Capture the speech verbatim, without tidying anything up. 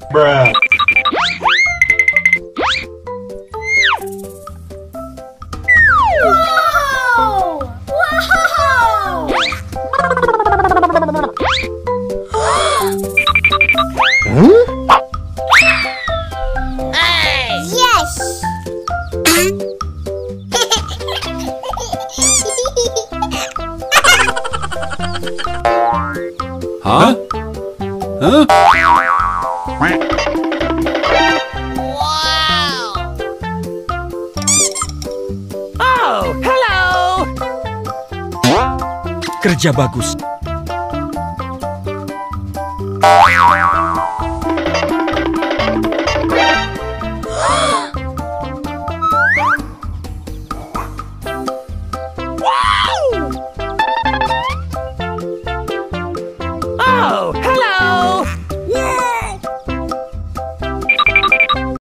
Bruh. Wow! Wow! Yes! Huh? Huh? Oh, hello. Kerja bagus. Oh, hello.